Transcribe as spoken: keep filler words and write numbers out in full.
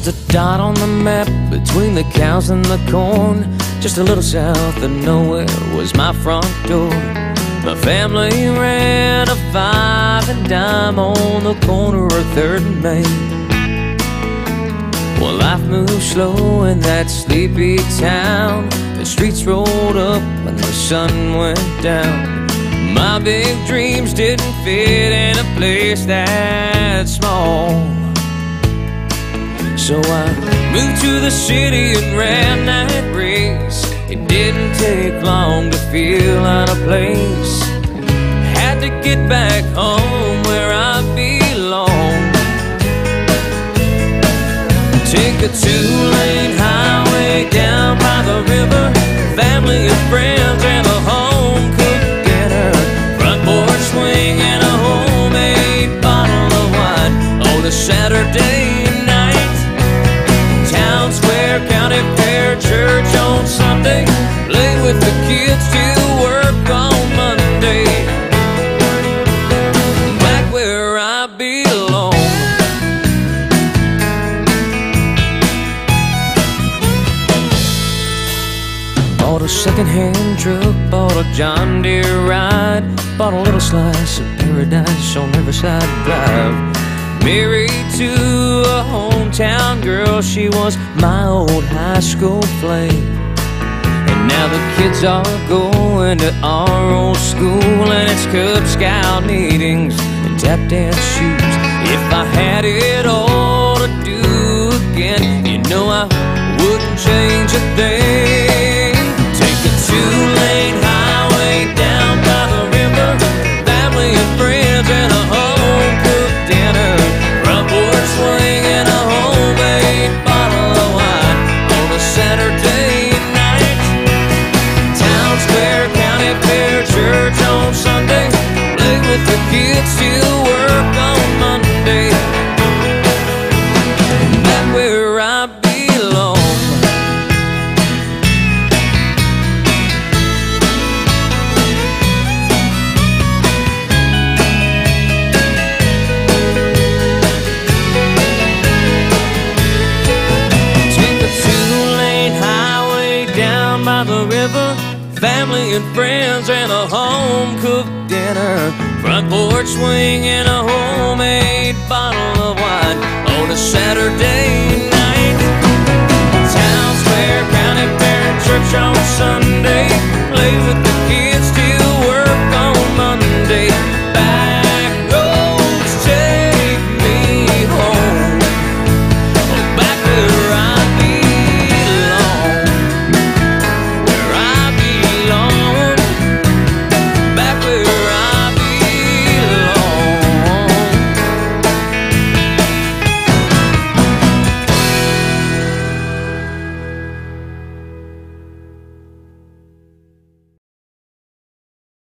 Just a dot on the map between the cows and the corn. Just a little south of nowhere was my front door. My family ran a five and dime on the corner of third and Main. Well, life moved slow in that sleepy town. The streets rolled up when the sun went down. My big dreams didn't fit in a place that small. So I moved to the city and ran that race. It didn't take long to feel out of place. Had to get back home where I belong. Take a two-lane highway down by the river. Family and friends and a home-cooked dinner. Front porch swing and a homemade bottle of wine on a Saturday night. Town square, county fair, church on Sunday. Play with the kids till work on Monday. Back where I belong. Bought a second-hand truck, bought a John Deere ride. Bought a little slice of paradise on Riverside Drive. Married to a hometown girl, she was my old high school flame. And now the kids are going to our old school, and it's Cub Scout meetings and tap dance shoes. If I had it all to do again, you know I wouldn't change a thing. Take a two-lane highway down by the river. Family and friends and a home-cooked dinner. Front porch swing and a homemade bottle of wine on a Saturday night. Town square, county fair, church on Sunday. Play with the kids till work on Monday. Back where I belong. By the river, family and friends and a home-cooked dinner. Front porch swing and a homemade bottle of wine